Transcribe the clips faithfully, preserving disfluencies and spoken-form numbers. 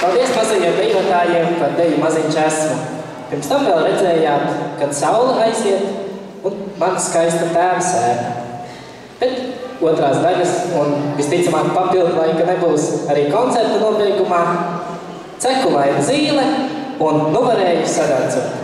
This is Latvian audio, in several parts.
Paldies mazajiem dejotājiem par deju Maziņš esmu. Pirms tam vēl redzējāt, kad saule aiziet un man skaista tēva sēta. Bet otrās daļas un visticamāk papildu laika nebūs arī koncerta nobeigumā. Cekulaina zīle un nu varēju sadancot.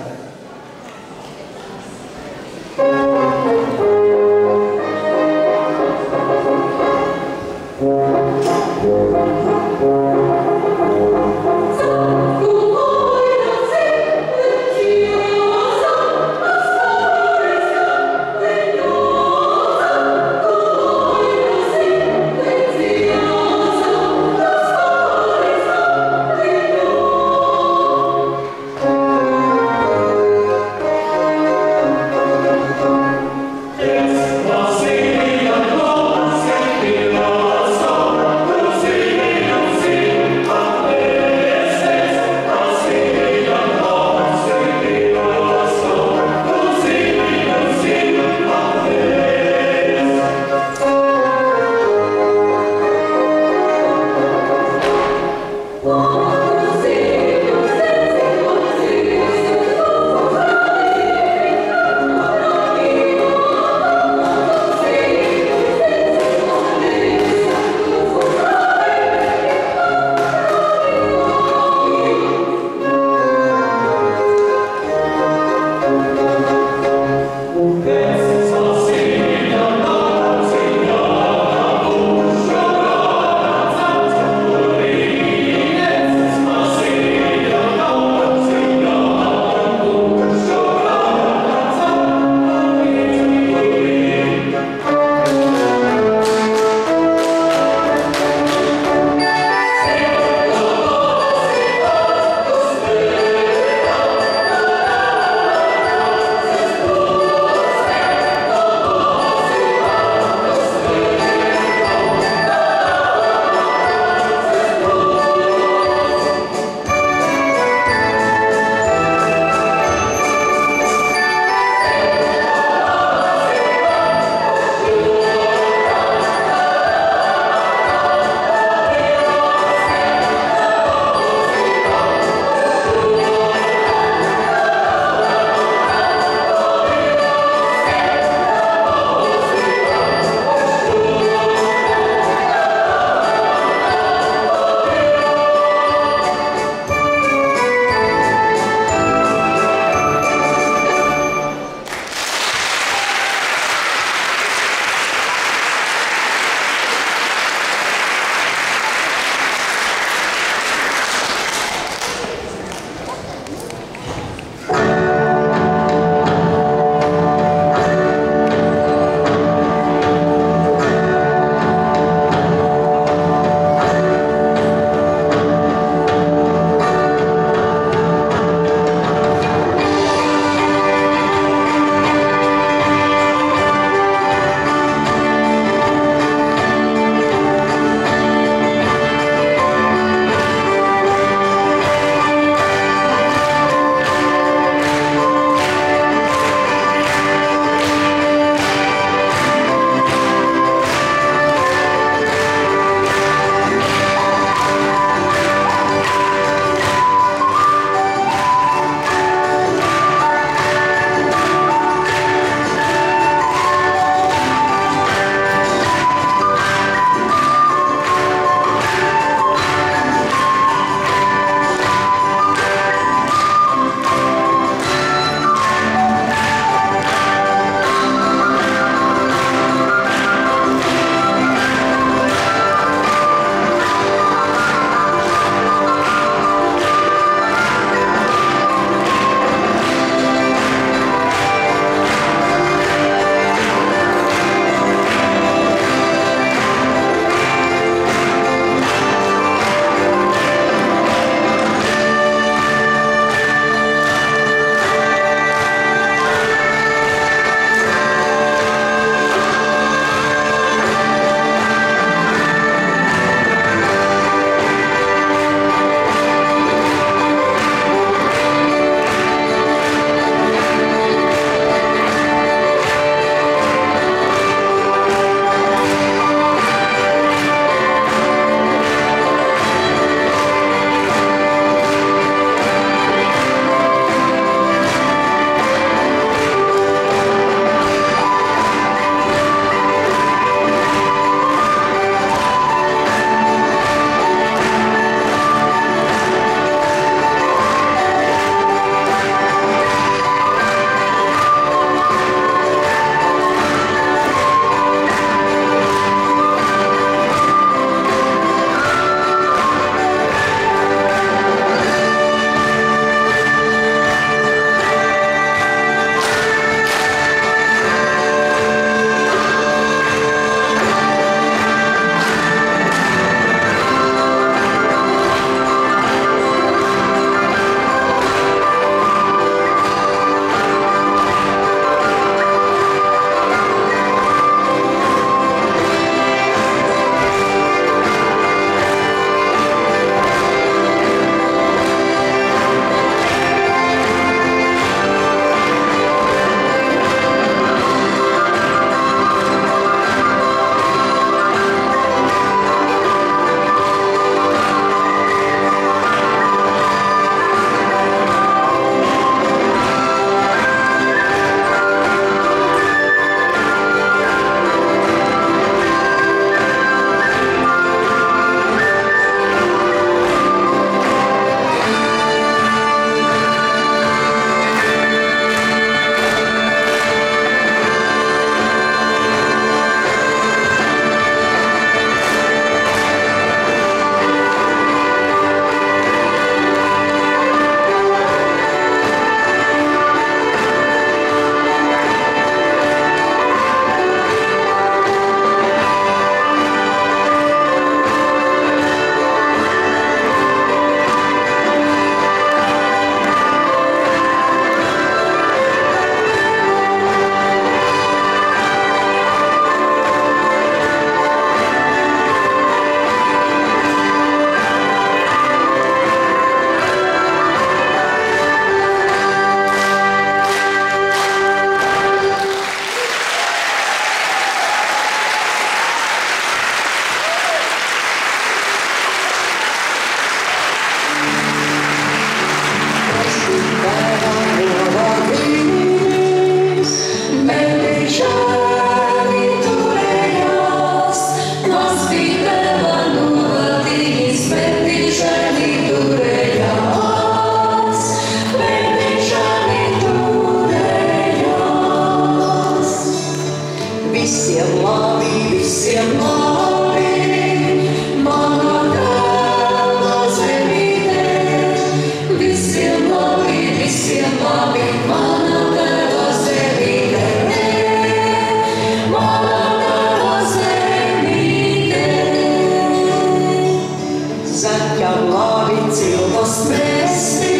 Zaķam labi cilpas mesti,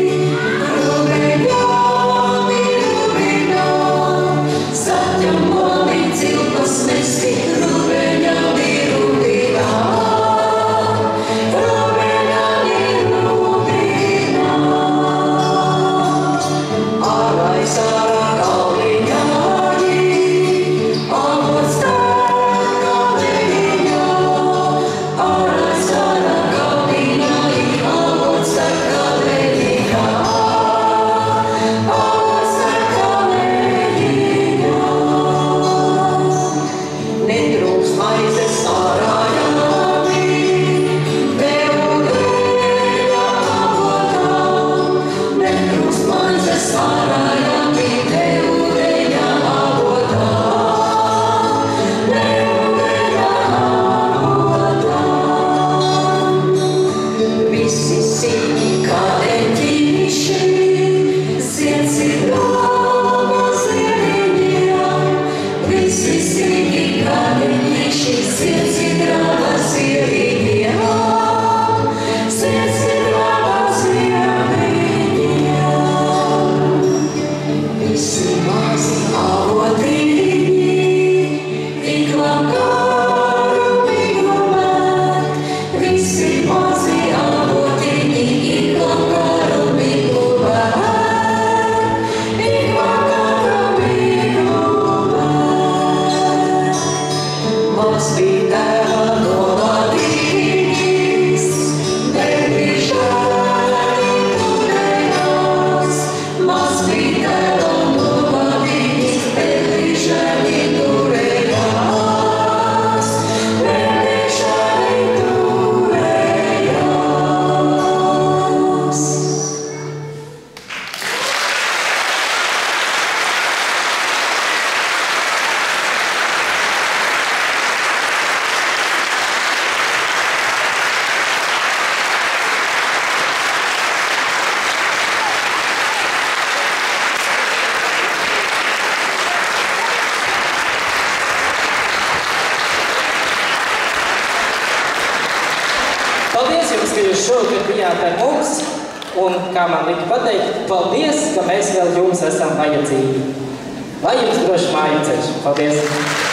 rubeņāmi, rubeņāmi. Zaķam labi cilpas mesti, rubeņāmi, rubeņāmi. Rubeņāmi, rubeņāmi. Arais ārā kalniņāji, avots tēka veļiņā. Arais ārā kalniņāji, avots tēka veļiņā. Avots tēka veļiņā. Netrūkst maizes ārājāmi, Deudēļa avotām. Netrūkst maizes ārājāmi, Deudēļa avotām. Deudēļa avotām. Visi sīki kā eņķīši, zieds ir dāvā ziediņiem. Visi sīki kā eņķīši, zieds ir dāvā ziediņiem. Zieds ir dāvā ziediņiem. Visi mazi avotiņi, iklam kāru miglumēt. Visi mazi avotiņi, iklam kāru miglumēt. Iklam kāru miglumēt. Mums bija tēva novadījis, nevišķēni turējās. Mums bija tēva novadījis, nevišķēni turējās. Nevišķēni turējās. Paldies jums, ka jūs šogad bijāt ar mums, un, kā man lika pateikt, paldies, ka mēs vēl jums esam vajadzīgi. Lai jums droši māju ceļš. Paldies!